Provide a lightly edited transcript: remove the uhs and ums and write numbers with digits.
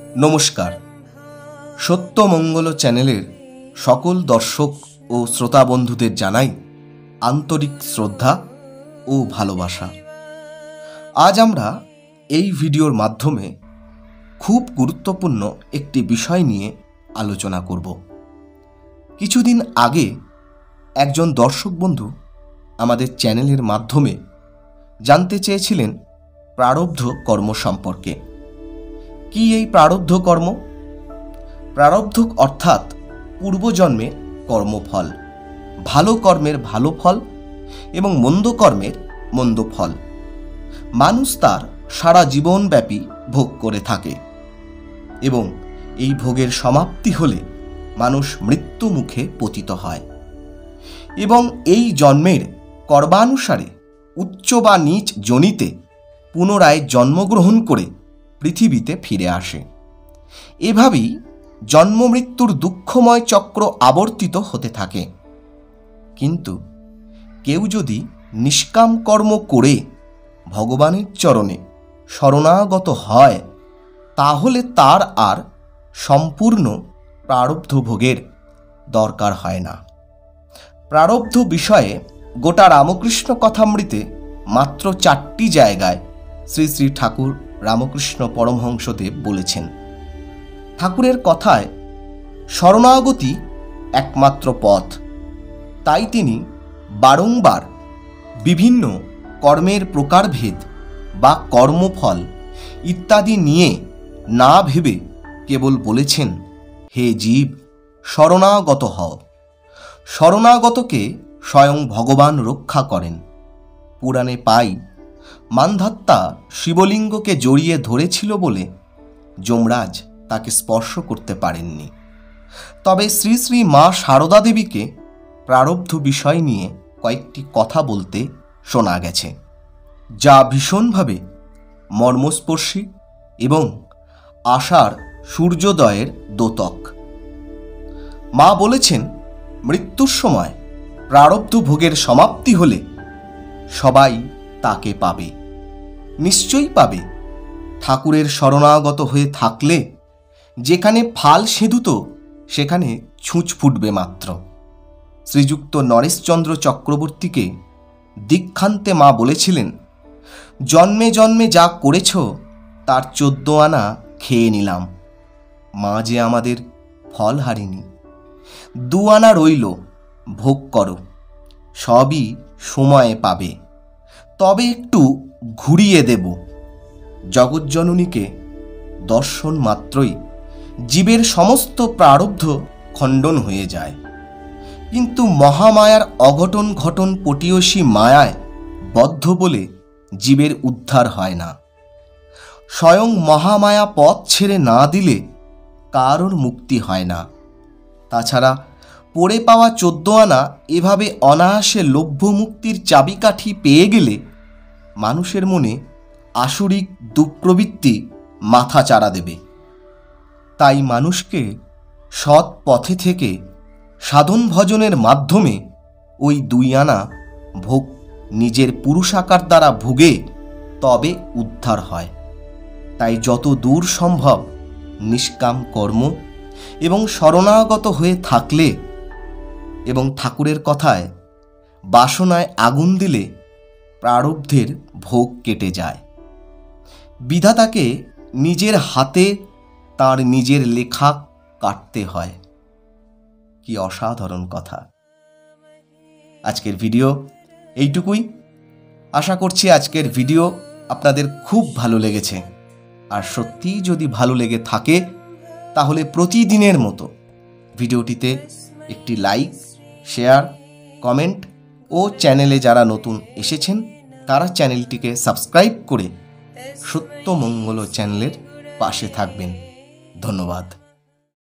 নমস্কার। সত্যমঙ্গল চ্যানেলের সকল দর্শক ও শ্রোতা বন্ধুদের জানাই আন্তরিক শ্রদ্ধা ও ভালোবাসা। আজ আমরা এই ভিডিওর মাধ্যমে খুব গুরুত্বপূর্ণ একটি বিষয় নিয়ে আলোচনা করব। কিছুদিন আগে একজন দর্শক বন্ধু আমাদের চ্যানেলের মাধ্যমে জানতে চেয়েছিলেন প্রারব্ধ কর্ম সম্পর্কে। কি এই প্রারব্ধ কর্ম? প্রারব্ধ অর্থাৎ পূর্বজন্মের কর্মফল, ভালো কর্মের ভালো ফল এবং মন্দ কর্মের মন্দ ফল মানুষ তার সারা জীবনব্যাপী ভোগ করে থাকে এবং এই ভোগের সমাপ্তি হলে মানুষ মৃত্যু মুখে পতিত হয় এবং এই জন্মের কর্মানুসারে উচ্চ বা নীচ যোনিতে পুনরায় জন্মগ্রহণ করে পৃথিবীতে ফিরে আসে। এভাবেই জন্ম মৃত্যুর দুঃখময় চক্র আবর্তিত হতে থাকে। কিন্তু কেউ যদি নিষ্কাম কর্ম করে ভগবানের চরণে শরণাগত হয় তাহলে তার আর সম্পূর্ণ প্রারব্ধ ভোগের দরকার হয় না। প্রারব্ধ বিষয়ে গোটা রামকৃষ্ণ কথামৃতে মাত্র 4টি জায়গায় শ্রী শ্রী ঠাকুর রামকৃষ্ণ পরমহংসদেব বলেছেন। ঠাকুরের কথায় শরণাগতি একমাত্র পথ, তাই তিনি বারংবার বিভিন্ন কর্মের প্রকারভেদ বা কর্মফল ইত্যাদি নিয়ে না ভেবে কেবল বলেছেন, হে জীব শরণাগত হও। শরণাগতকে স্বয়ং ভগবান রক্ষা করেন। পুরাণে পাই, মান্ধাত্তা শিবলিঙ্গকে জড়িয়ে ধরেছিল বলে যমরাজ তাকে স্পর্শ করতে পারেননি। তবে শ্রী শ্রী মা সারদা দেবীকে প্রারব্ধ বিষয় নিয়ে কয়েকটি কথা বলতে শোনা গেছে, যা ভীষণভাবে মর্মস্পর্শী এবং আশার সূর্যোদয়ের দ্যোতক। মা বলেছেন, মৃত্যুর সময় প্রারব্ধ ভোগের সমাপ্তি হলে সবাই তাকে পাবে, নিশ্চয়ই পাবে। ঠাকুরের শরণাগত হয়ে থাকলে যেখানে ফাল সেঁধুত সেখানে ছুঁচ ফুটবে মাত্র। শ্রীযুক্ত নরেশচন্দ্র চক্রবর্তীকে দীক্ষান্তে মা বলেছিলেন, জন্মে জন্মে যা করেছ তার 14 আনা খেয়ে নিলাম। মা যে আমাদের ফল হারিনি, 2 আনা রইল, ভোগ করো, সবই সময়ে পাবে, তবে একটু ঘুরিয়ে দেব। জগজ্জননীকে দর্শন মাত্রই জীবের সমস্ত প্রারব্ধ খণ্ডন হয়ে যায়। কিন্তু মহামায়ার অঘটন ঘটন পটীয়সী মায়ায় বদ্ধ বলে জীবের উদ্ধার হয় না। স্বয়ং মহামায়া পথ ছেড়ে না দিলে কারোর মুক্তি হয় না। তাছাড়া পড়ে পাওয়া 14 আনা এভাবে অনায়াসে লভ্য মুক্তির চাবিকাঠি পেয়ে গেলে মানুষের মনে আসরিক দুঃপ্রবৃত্তি মাথা চাড়া দেবে। তাই মানুষকে সৎ পথে থেকে সাধন ভজনের মাধ্যমে ওই 2 আনা ভোগ নিজের পুরুষাকার দ্বারা ভোগে তবে উদ্ধার হয়। তাই যত দূর সম্ভব নিষ্কাম কর্ম এবং শরণাগত হয়ে থাকলে এবং ঠাকুরের কথায় বাসনায় আগুন দিলে প্রারব্ধের ভোগ কেটে যায়। বিধাতাকে নিজের হাতে তার নিজের লেখা কাটতে হয়। কি অসাধারণ কথা! আজকের ভিডিও এইটুকুই। আশা করছি আজকের ভিডিও আপনাদের খুব ভালো লেগেছে। আর সত্যিই যদি ভালো লেগে থাকে তাহলে প্রতিদিনের মতো ভিডিওটিতে একটি লাইক, শেয়ার, কমেন্ট ও চ্যানেলে যারা নতুন এসেছেন তারা চ্যানেলটিকে সাবস্ক্রাইব করে সত্যমঙ্গল চ্যানেলের পাশে থাকবেন। ধন্যবাদ।